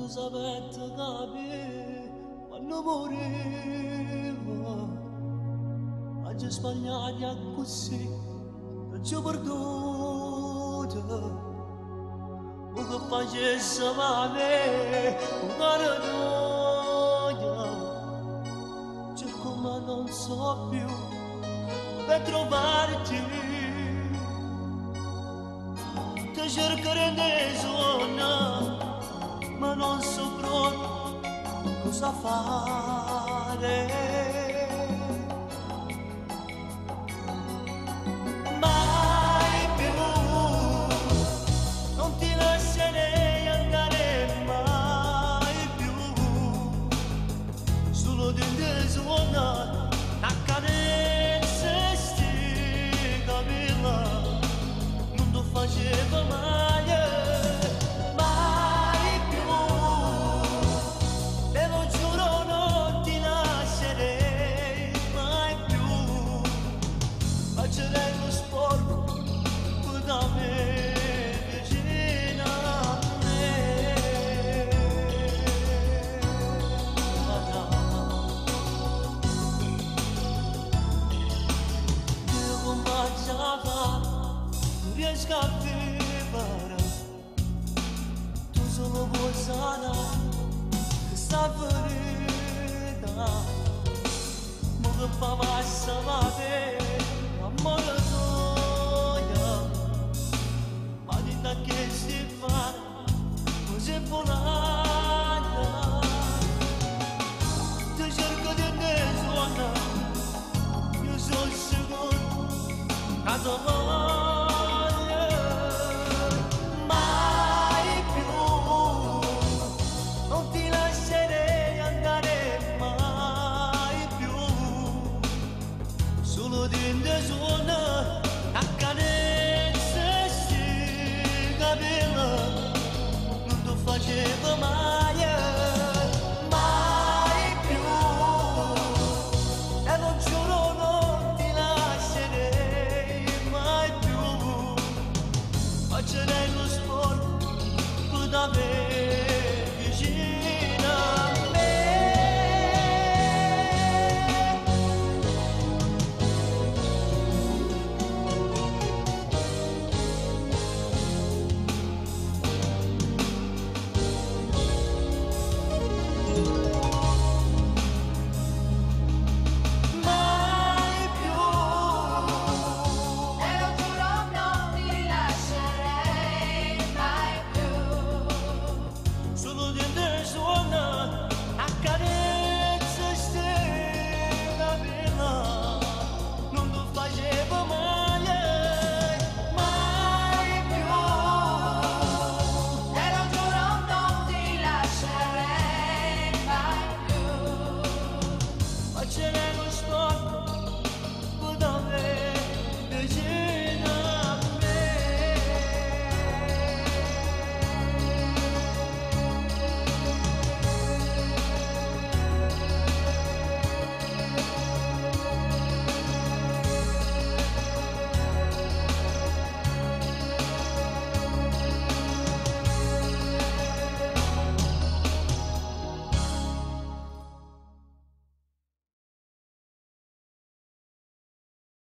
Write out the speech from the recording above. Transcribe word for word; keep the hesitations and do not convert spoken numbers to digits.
sapete capire quando moriva, oggi sbagliati a così, non ci ho perduto, ma che facesse male, una noia, cerco ma non so più, per trovarti, ti cercherò di suonare, ma non so proprio cosa fare. Mai più non ti lascerei andare, mai più solo di te suonare a carezze sti capilla non ti faceva male. Non riesco a vivere, tu solo vuoi sanare questa ferita, ma che fa passa va bene, amore noia, ma di te che si fa, così volata, ti cerco di ne suonare, io sono sicuro. Quando voglio, mai più, non ti lascerei andare mai più, solo di te suonare.